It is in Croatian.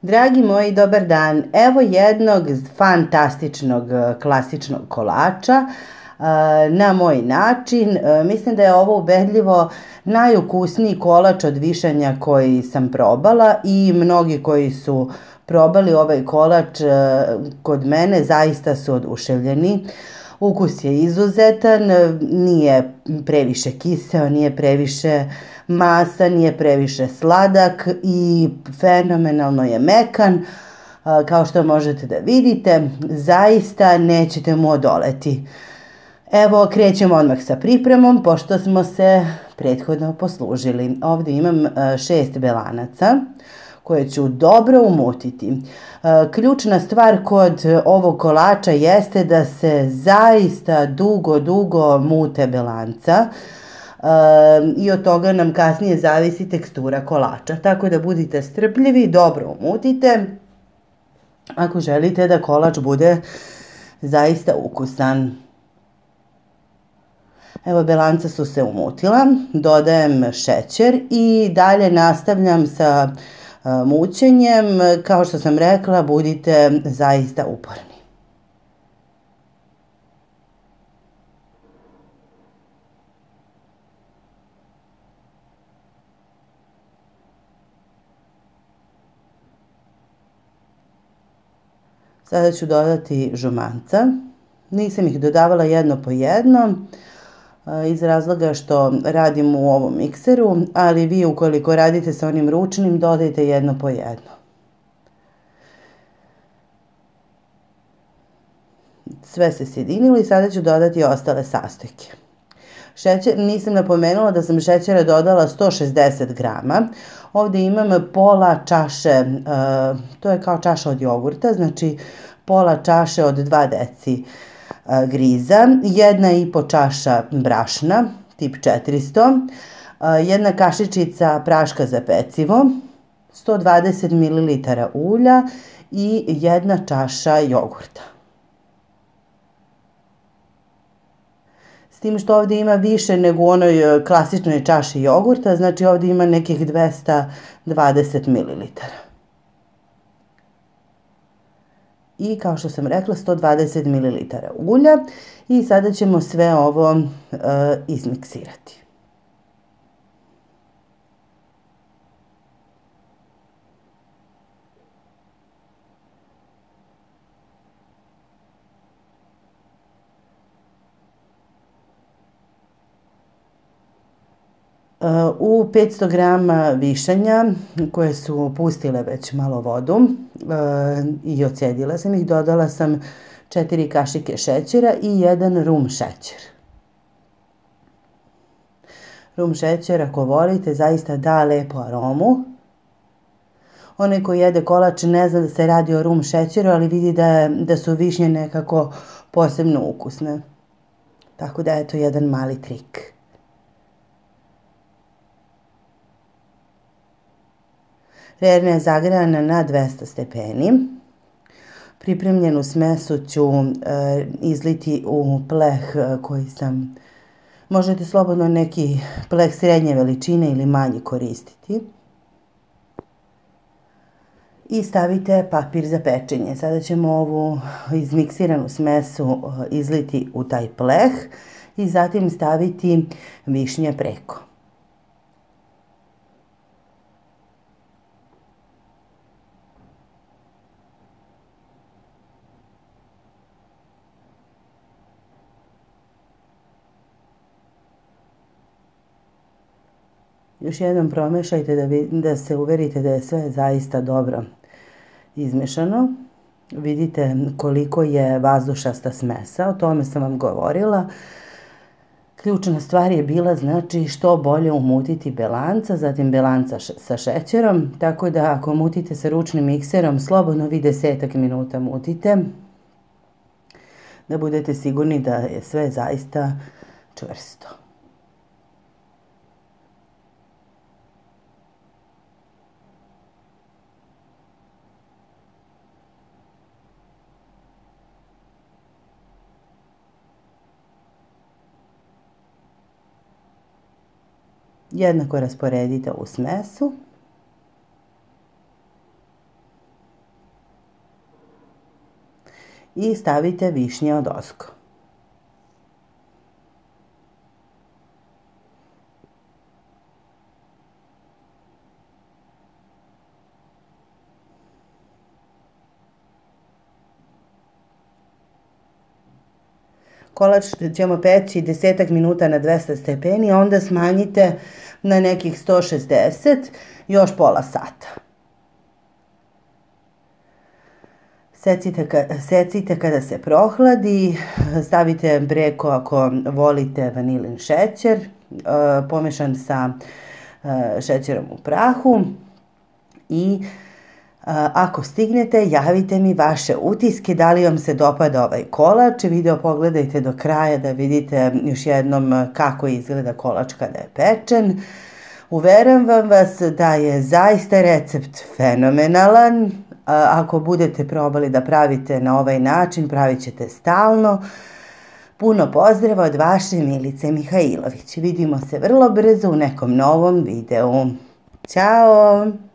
Dragi moji, dobar dan. Evo jednog fantastičnog klasičnog kolača na moj način. Mislim da je ovo ubedljivo najukusniji kolač od višanja koji sam probala i mnogi koji su probali ovaj kolač kod mene zaista su oduševljeni. Ukus je izuzetan, nije previše kiseo, nije previše masan, nije previše sladak i fenomenalno je mekan. Kao što možete da vidite, zaista nećete mu odoleti. Evo, krećemo odmah sa pripremom, pošto smo se prethodno poslužili. Ovdje imam 6 belanaca koje ću dobro umutiti. Ključna stvar kod ovog kolača jeste da se zaista dugo mute belanca i od toga nam kasnije zavisi tekstura kolača. Tako da budite strpljivi, dobro umutite ako želite da kolač bude zaista ukusan. Evo, belanca su se umutila, dodajem šećer i dalje nastavljam sa mućenjem. Kao što sam rekla, budite zaista uporni. Sada ću dodati žumanca. Nisam ih dodavala jedno po jedno iz razloga što radim u ovom mikseru, ali vi ukoliko radite sa onim ručnim, dodajte jedno po jedno. Sve se sjedinilo i sada ću dodati ostale sastojke. Šećer, nisam napomenula da sam šećera dodala 160 grama. Ovdje imam pola čaše, to je kao čaša od jogurta, znači pola čaše od 2 deci griza, 1,5 čaša brašna, tip 400, 1 kašičica praška za pecivo, 120 ml ulja i 1 čaša jogurta. S tim što ovdje ima više nego u onoj klasičnoj čaši jogurta, znači ovdje ima nekih 220 ml. I kao što sam rekla, 120 ml ulja i sada ćemo sve ovo izmiksirati. U 500 grama višanja koje su pustile već malo vodu i ocedila sam ih, dodala sam 4 kašike šećera i 1 rum šećer. Rum šećer, ako volite, zaista da lepu aromu. Onaj ko jede kolač ne zna da se radi o rum šećeru, ali vidi da su višnje nekako posebno ukusne. Tako da je to jedan mali trik. Rerna je zagrejana na 200 stepeni. Pripremljenu smesu ću izliti u pleh koji sam, možete slobodno neki pleh srednje veličine ili manji koristiti. I stavite papir za pečenje. Sada ćemo ovu izmiksiranu smesu izliti u taj pleh i zatim staviti višnje preko. Još jednom promešajte da se uverite da je sve zaista dobro izmešano. Vidite koliko je vazdušasta smesa, o tome sam vam govorila. Ključna stvar je bila, znači, što bolje umutiti belanca, zatim belanca sa šećerom, tako da ako mutite sa ručnim mikserom, slobodno vi 10 minuta mutite, da budete sigurni da je sve zaista čvrsto. Jednako rasporedite ovu smesu. i stavite višnje od ozgo. Kolač ćemo peći 10 minuta na 200 stepeni, a onda smanjite na nekih 160, još pola sata. Secite kada se prohladi, stavite preko ako volite vanilin šećer, pomešan sa šećerom u prahu i ako stignete, javite mi vaše utiske, da li vam se dopada ovaj kolač. Video pogledajte do kraja da vidite još jednom kako izgleda kolač kada je pečen. Uveravam vas da je zaista recept fenomenalan. Ako budete probali da pravite na ovaj način, pravit ćete stalno. Puno pozdrava od vaše Milice Mihajlović. Vidimo se vrlo brzo u nekom novom videu. Ćao!